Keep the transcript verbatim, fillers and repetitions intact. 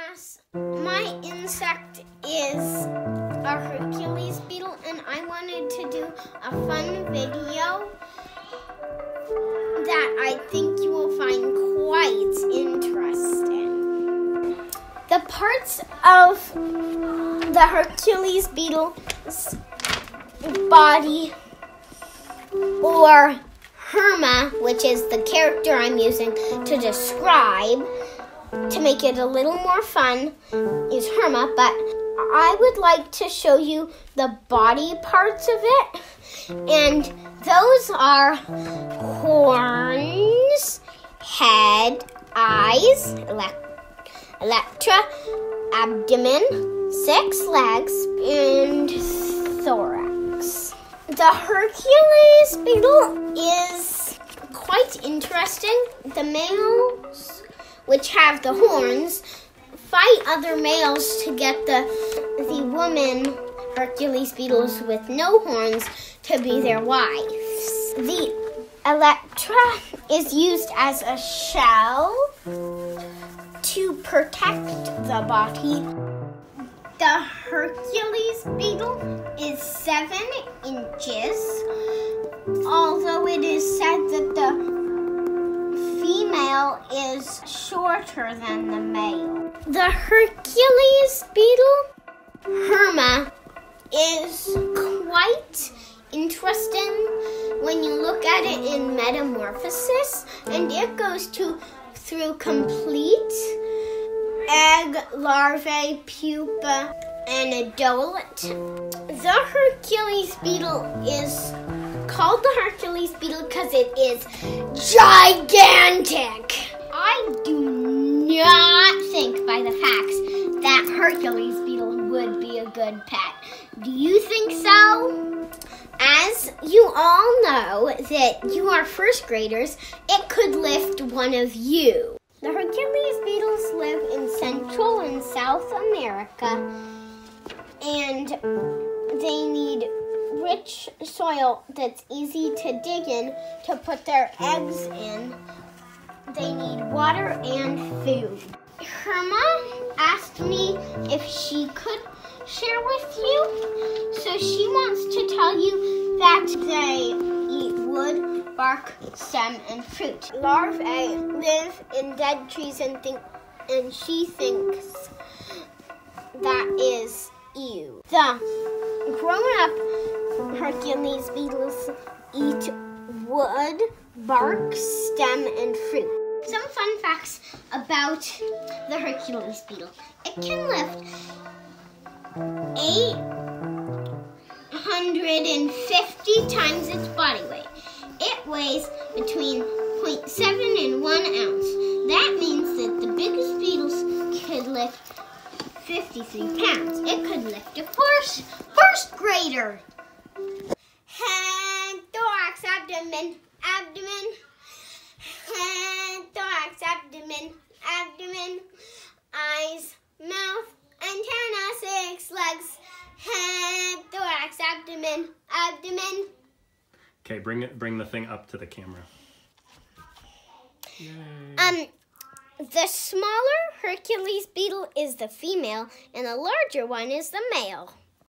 class. My insect is a Hercules beetle, and I wanted to do a fun video that I think you will find quite interesting. The parts of the Hercules beetle's body, or Herma, which is the character I'm using to describe, to make it a little more fun, is Herma, but I would like to show you the body parts of it, and those are horns, head, eyes, ele- Electra, abdomen, six legs, and thorax. The Hercules beetle is quite interesting. The males, which have the horns, fight other males to get the, the woman Hercules beetles with no horns to be their wives. The Electra is used as a shell to protect the body. The Hercules beetle is seven inches, although it is said that the female is shorter than the male. The Hercules beetle, Herma, is quite interesting when you look at it in Metamorphosis, and it goes to through complete egg, larvae, pupa, and adult. The Hercules beetle is called the Hercules beetle because it is gigantic. I do not think by the facts that Hercules beetle would be a good pet. Do you think so? As you all know that you are first graders, it could lift one of you. The Hercules beetles live in Central and South America, and they need rich soil that's easy to dig in to put their eggs in. They need water and food. Herma asked me if she could share with you, so she wants to tell you that they eat wood, bark, stem, and fruit. Larvae live in dead trees and think, and she thinks that is ew. The grown-up Hercules beetles eat wood, bark, stem, and fruit. Some fun facts about the Hercules beetle. It can lift eight hundred fifty times its body weight. It weighs between zero point seven and one ounce. That means that the biggest beetles could lift fifty-three pounds. It could lift a first, first grader. Head, thorax, abdomen, abdomen. Head, thorax, abdomen, abdomen. Eyes, mouth, antenna, six legs. Head, thorax, abdomen, abdomen. Okay, bring it. Bring the thing up to the camera. Yay. Um, the smaller Hercules beetle is the female, and the larger one is the male.